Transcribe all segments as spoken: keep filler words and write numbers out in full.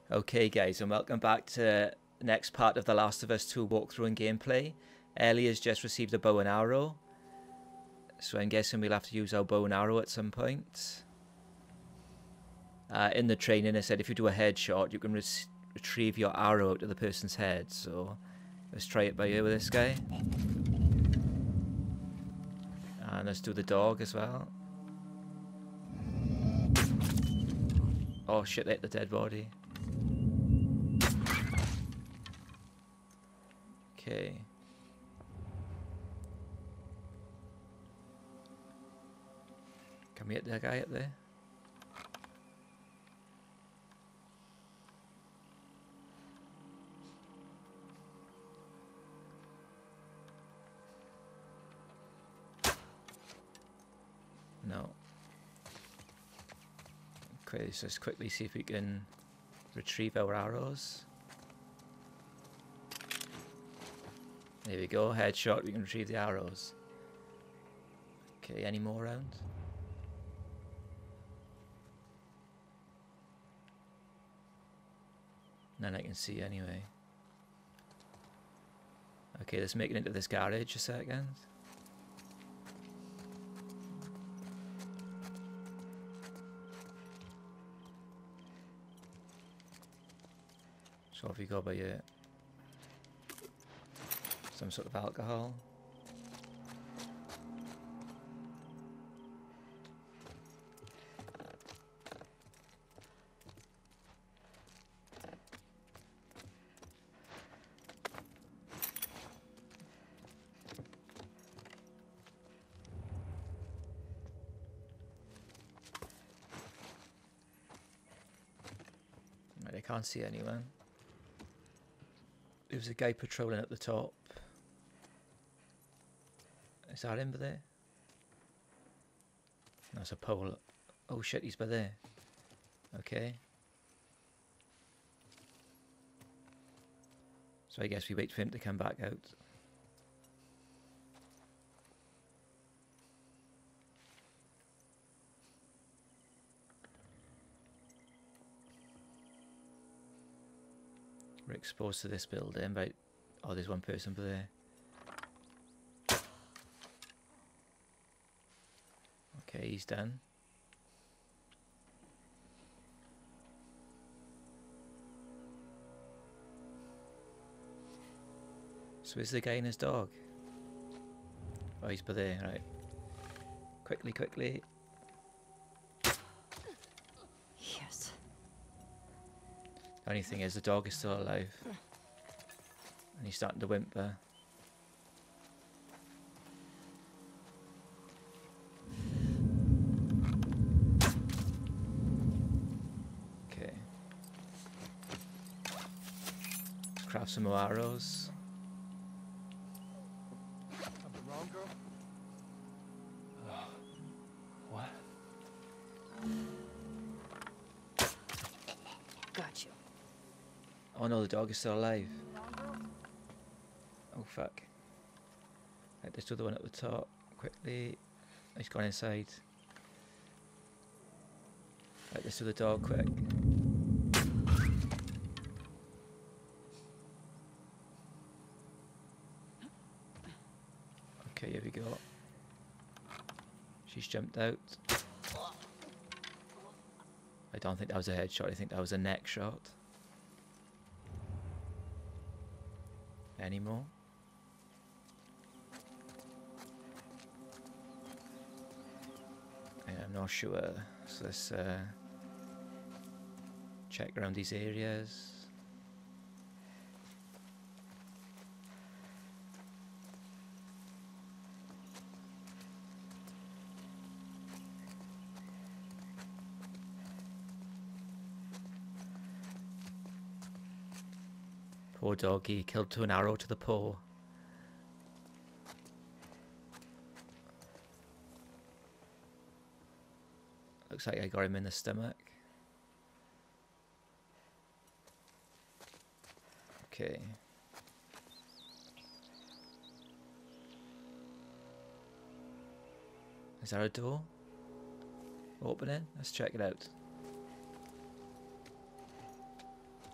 Okay guys, and welcome back to the next part of The Last of Us two walkthrough and gameplay. Ellie has just received a bow and arrow, so I'm guessing we'll have to use our bow and arrow at some point. Uh, in the training it said if you do a headshot you can re retrieve your arrow out of the person's head, so let's try it by ear with this guy. And let's do the dog as well. Oh shit, they hit the dead body. Okay. Can we hit that guy up there? No. Okay, let's just quickly see if we can retrieve our arrows. There we go, headshot, we can retrieve the arrows. Okay, any more around? None I can see anyway. Okay, let's make it into this garage a second. So what have we got by here? Some sort of alcohol. Right, I can't see anyone. There was a guy patrolling at the top. Is that him by there? That's a pole. Oh shit, he's by there. Okay. So I guess we wait for him to come back out. We're exposed to this building, but oh, there's one person by there. Okay, he's done. So is the guy and his dog? Oh, he's by there, right. Quickly, quickly. Yes. The only thing is the dog is still alive. And he's starting to whimper. Okay. Let's craft some more arrows. Something wrong, girl? Uh, what? Got you. Oh no, the dog is still alive. Oh fuck. Right, let's do the one at the top quickly. He's gone inside. Right, let's do the dog quick. Okay, here we go. She's jumped out. I don't think that was a headshot, I think that was a neck shot. Any more? I'm not sure, so let's uh, check around these areas. Poor doggy, killed to an arrow to the paw. Looks like I got him in the stomach. Okay. Is that a door? Opening? Let's check it out.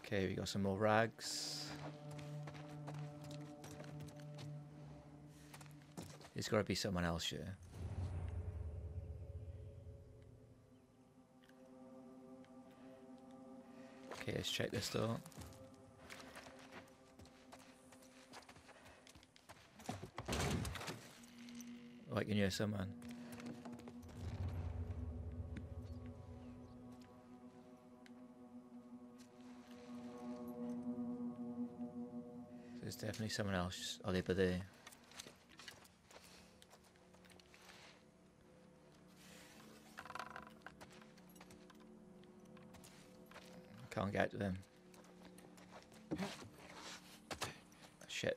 Okay, we got some more rags. There's got to be someone else here. Okay, let's check this door. Oh, I can hear someone. There's definitely someone else over there. Can't get to them. Shit.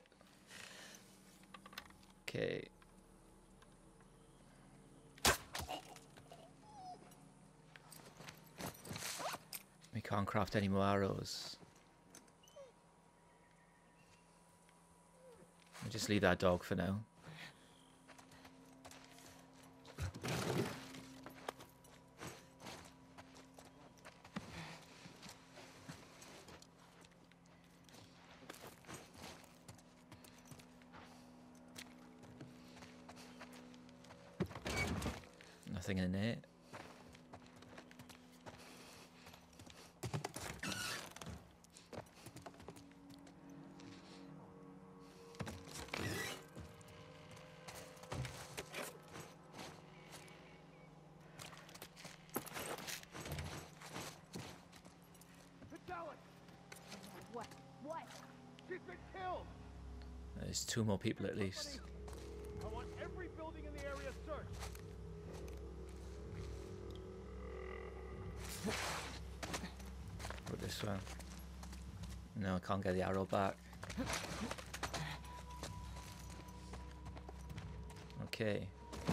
Okay. We can't craft any more arrows. I'll just leave that dog for now. Nothing in it. What? What? She's been killed! There's two more people at least. I want every building in the area searched. Put this one. No, I can't get the arrow back. Okay.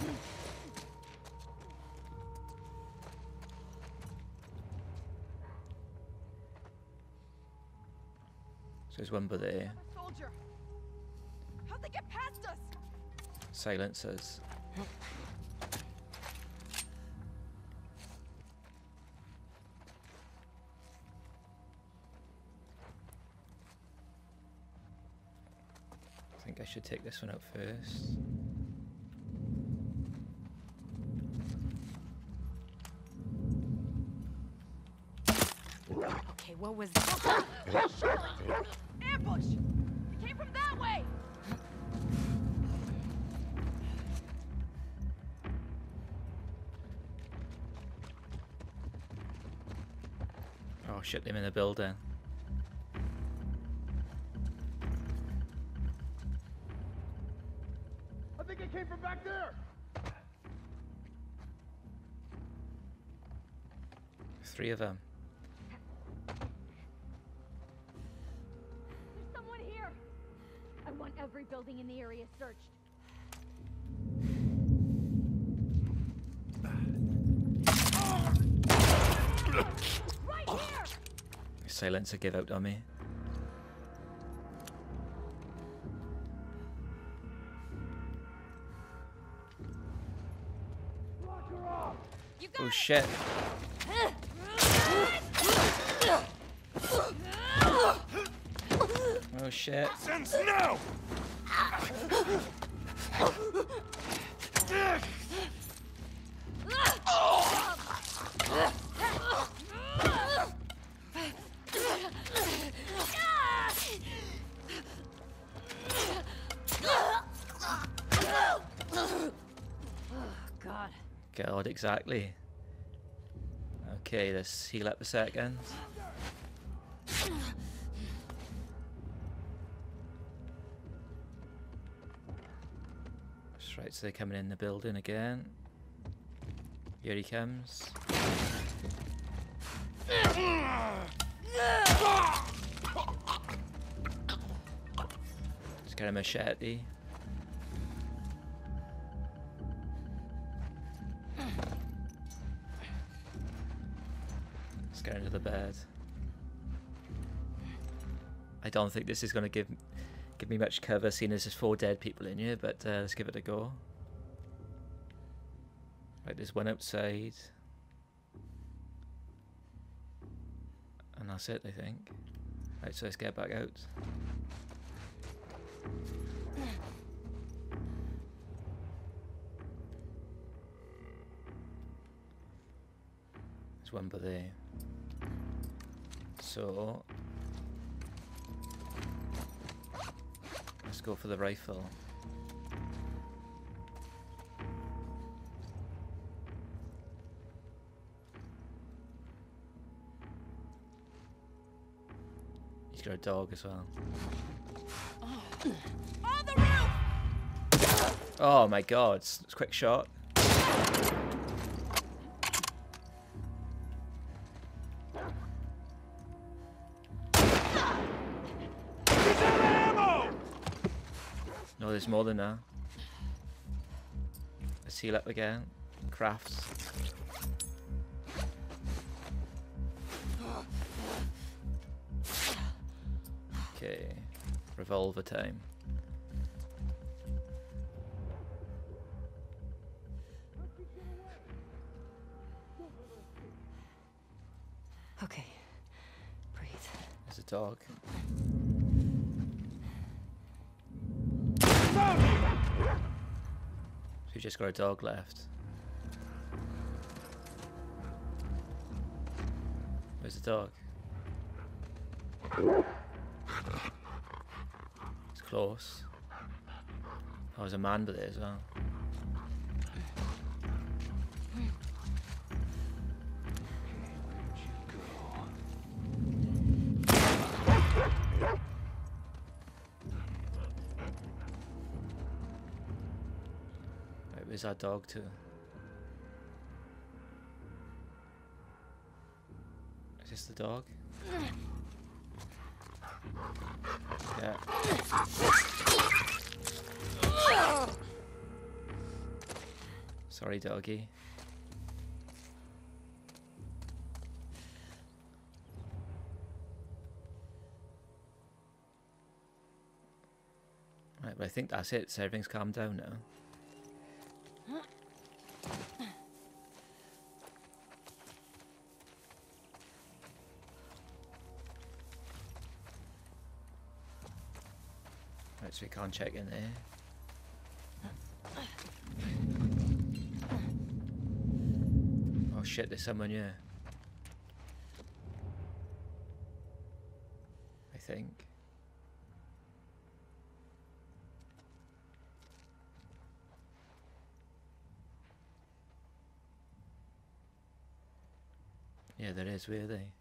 So there's one but there. A soldier. How'd they get past us? Silencers. I think I should take this one out first. Okay, what was that? Ambush! It came from that way! Oh shit, them in the building. I think it came from back there! Three of them. There's someone here! I want every building in the area searched. Right here! Silencer give out on me. Lock her off! You got Oh it! shit. Oh shit. Since now! God. God, exactly. Okay, let's heal up a second. That's right, so they're coming in the building again. Here he comes. Just get a machete. Let's get into the bed. I don't think this is going to give give me much cover, seeing as there's four dead people in here, but uh, let's give it a go. Right, there's one outside. And that's it, I think. Right, so let's get back out. There's one by there. So let's go for the rifle. He's got a dog as well. On the roof! Oh my god, it's a quick shot. No, there's more than that. Let's heal up again. Crafts. Okay. Revolver time. Okay. Breathe. There's a dog. So we just got a dog left. Where's the dog? It's close. Oh, there's a man by there as well. Right, where's that dog too? Is this the dog? Yeah. Sorry, doggy. Right, but I think that's it. So everything's calmed down now. Right, so we can't check in there. Oh shit, there's someone here. I think. Yeah, there is. Where are they?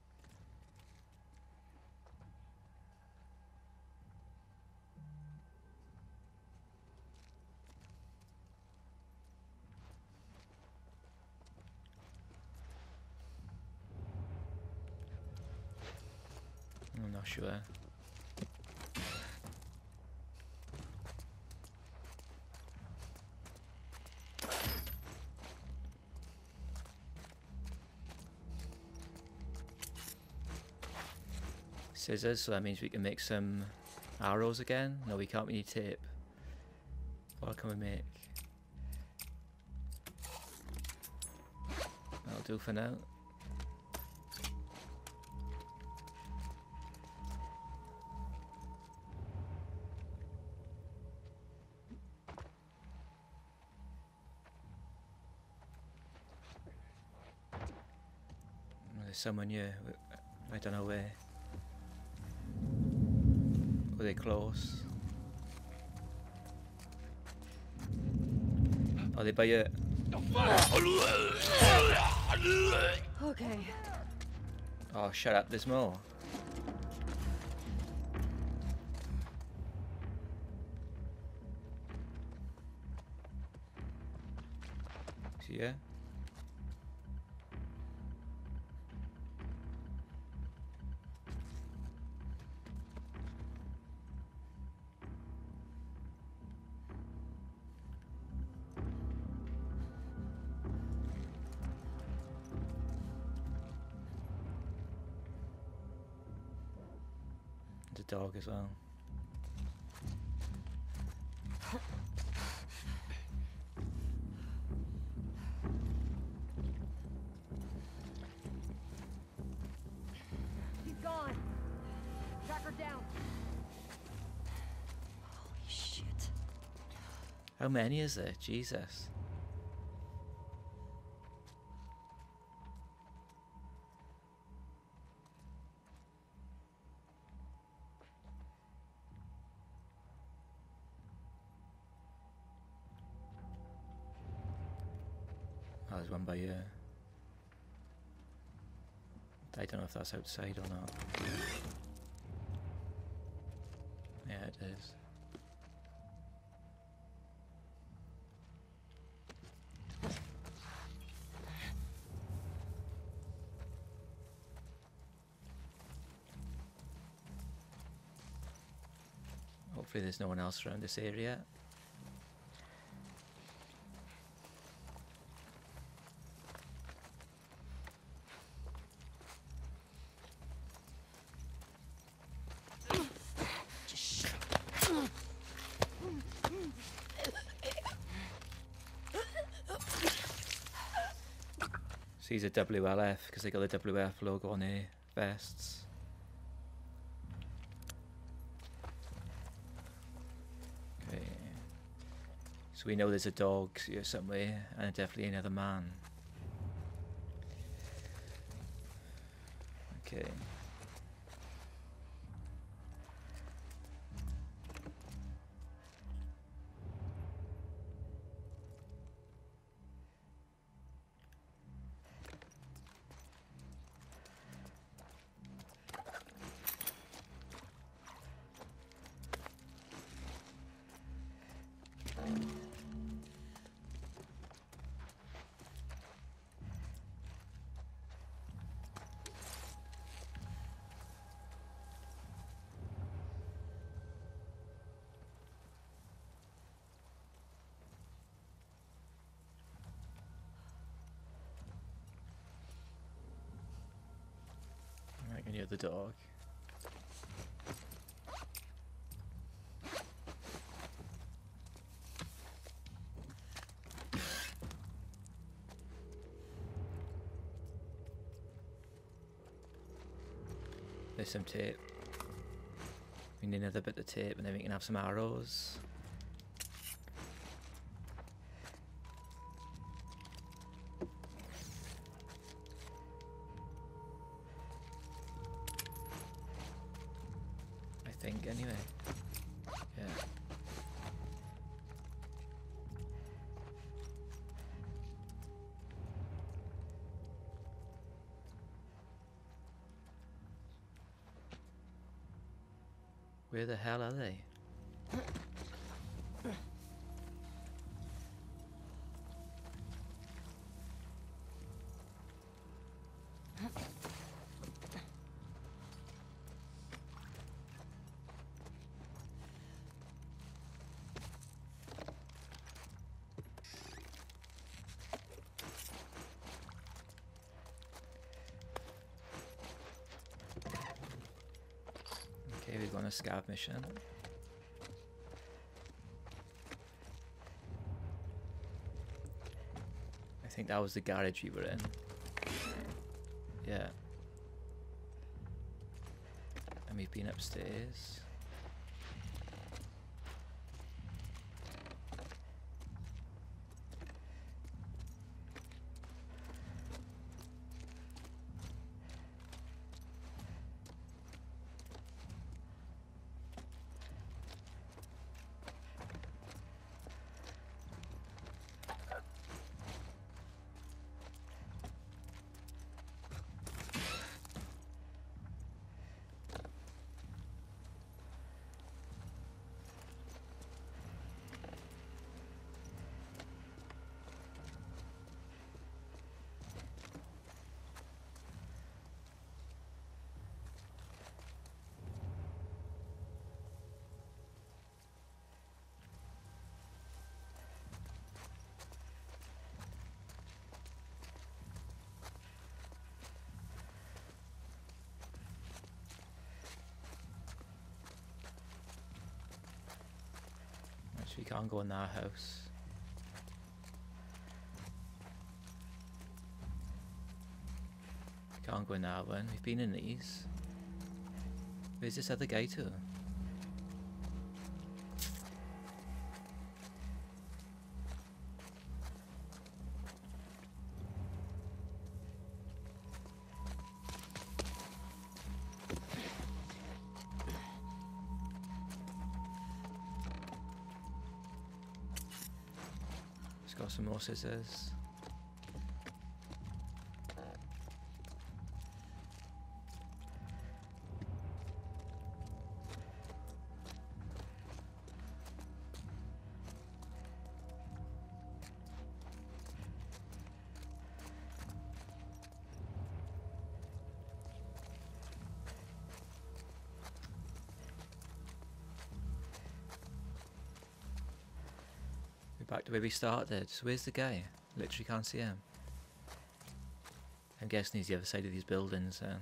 I'm not sure. Scissors, so that means we can make some arrows again. No, we can't. We need tape. What can we make? That'll do for now. There's someone here. I don't know where. Were they close? Are they by you? Okay. Oh, shut up. There's more. See ya? The dog as well. He's gone. Got How many is there? Jesus. Oh, there's one by here. I don't know if that's outside or not. Yeah, it is. Hopefully there's no one else around this area. These are W L F because they got the W L F logo on their vests. Okay. So we know there's a dog here somewhere and definitely another man. Okay. I can hear the dog. There's some tape. We need another bit of tape and then we can have some arrows. I think anyway. Yeah. Where the hell are they? Okay, we've got a scav mission. I think that was the garage we were in. Yeah. And we've been upstairs. We can't go in that house. We can't go in that one. We've been in these. Where's this other guy to? Got some more scissors. Back to where we started. So where's the guy? Literally can't see him. I'm guessing he's the other side of these buildings then.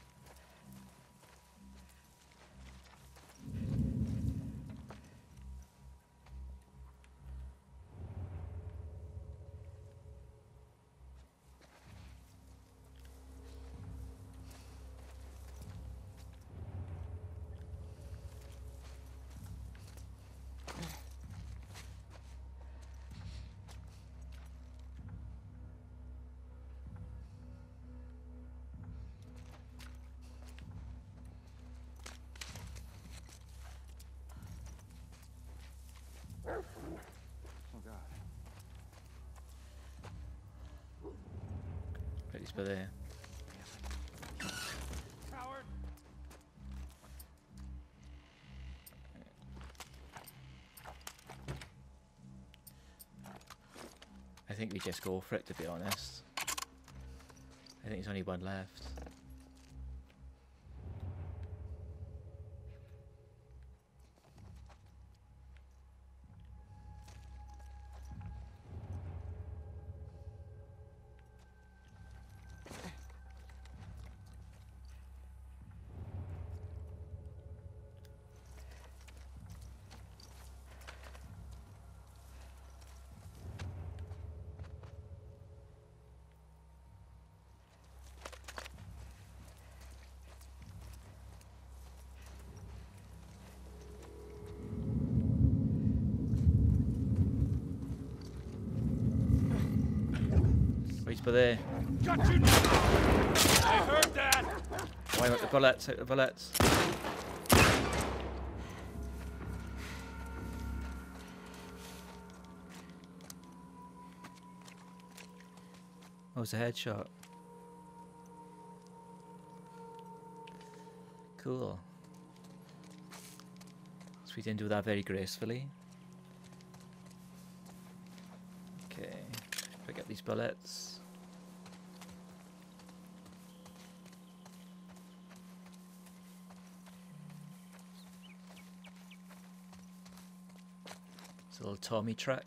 Oh God. Right, he's by there. Coward. I think we just go for it, to be honest. I think there's only one left. He's by there. Got you now. I heard that. Why not the bullets? Out the bullets. Oh, it's a headshot. Cool. So we didn't do that very gracefully. Okay, pick up these bullets. It's a little Tommy truck.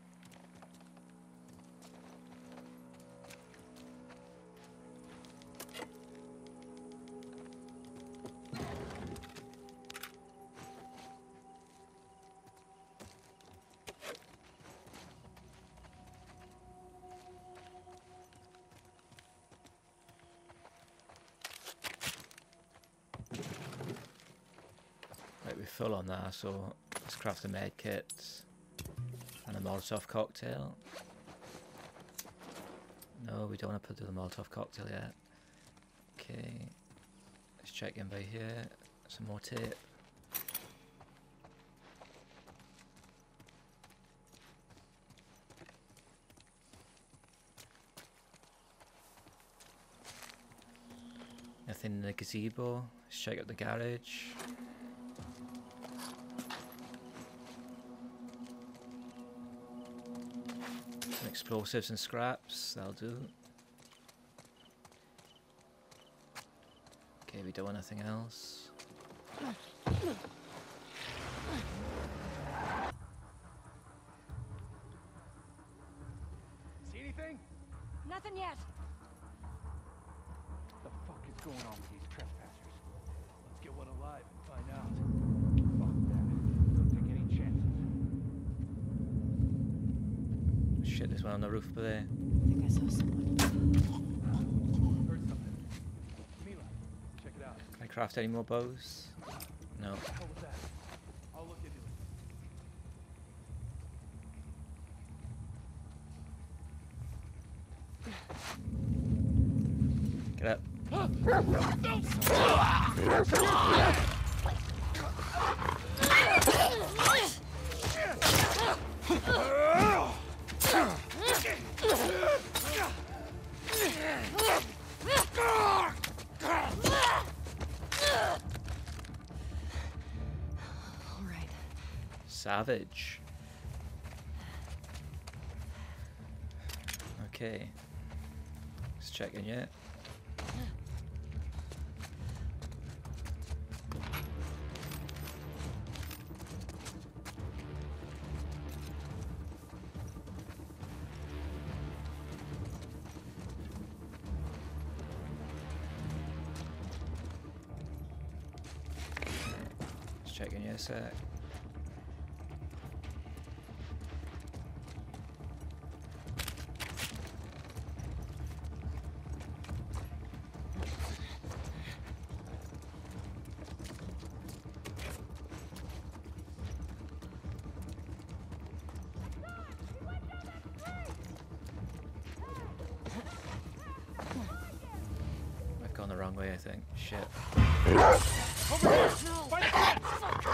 Right, we're full on that, so let's craft a med kit. And a Molotov cocktail. No, we don't want to put the Molotov cocktail yet. Okay. Let's check in by here. Some more tape. Nothing in the gazebo. Let's check out the garage. Explosives and scraps, that'll do. Okay, we don't want anything else. See anything? Nothing yet. What the fuck is going on with these trespassers? Let's get one alive and find out. Fuck that. Don't take any chances. Shit, there's one on the roof over there. I think I saw someone. Heard something. Mila, check it out. Can I craft any more bows? No. What was that? I'll look into it. Get up. All right. Savage. Okay. Just checking yet. Just checking yet a sec. I've gone the wrong way, I think. Shit. Over here! Fight it!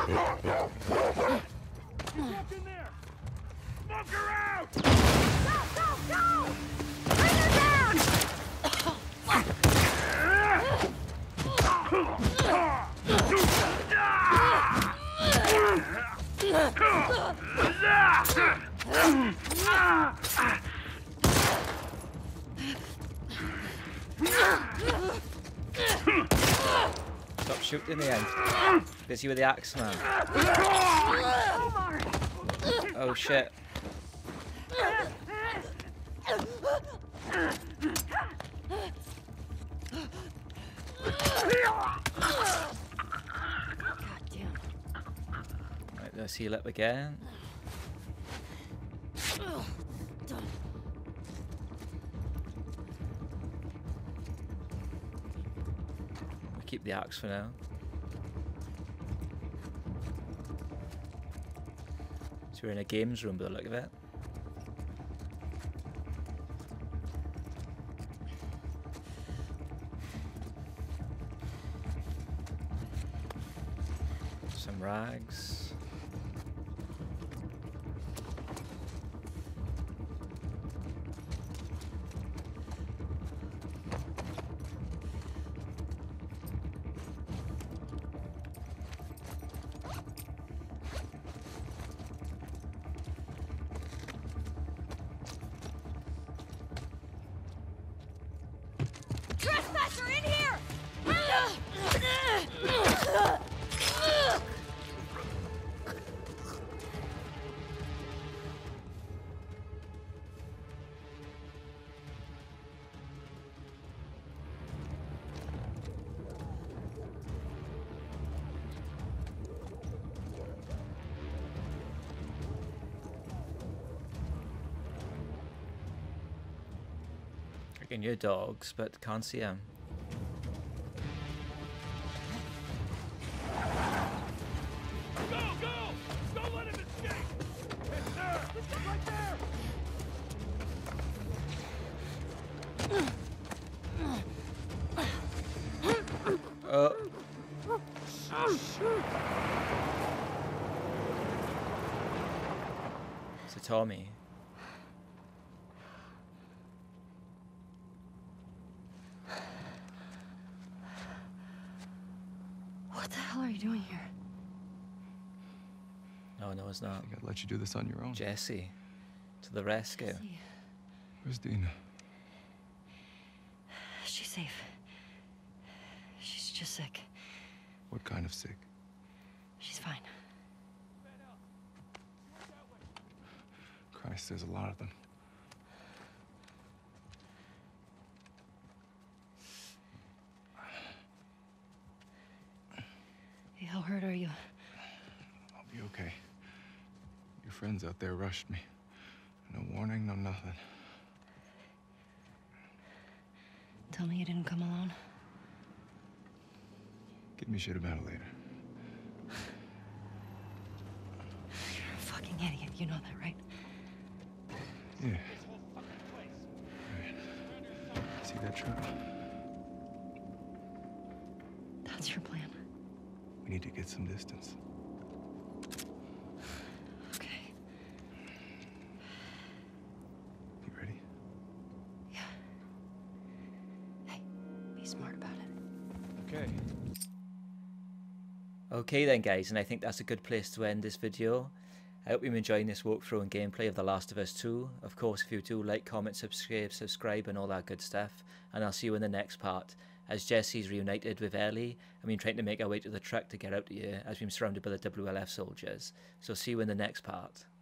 Trapped in there! Smoke her out! Go, go, go! Bring her down! Stop shooting the end. Busy with the axe, man. Oh shit. Goddamn. Right, let's heal up again. Done. We'll keep the axe for now. So we're in a games room by the look of it. Some rags. Trespasser in here! Freaking your dogs, but can't see them. Go, go! Don't let him escape! It's there! It's right there! Oh. So Tommy. What the hell are you doing here? No, no, it's not. I think I'd let you do this on your own. Jesse, to the rescue. See, Where's Dina? she's safe. She's just sick. What kind of sick? She's fine. Christ, there's a lot of them. Hey, how hurt are you? I'll be okay. Your friends out there rushed me. No warning, no nothing. Tell me you didn't come alone. Give me shit about it later. You're a fucking idiot. You know that, right? Yeah. Right. See that truck? That's your plan. We need to get some distance. Okay. You ready? Yeah. okay. Okay then guys, and I think that's a good place to end this video. I hope you're enjoying this walkthrough and gameplay of The Last of Us two. Of course, if you do, like, comment, subscribe, subscribe and all that good stuff. And I'll see you in the next part, as Jesse's reunited with Ellie, and we're trying to make our way to the truck to get out of here, as we're surrounded by the W L F soldiers. So see you in the next part.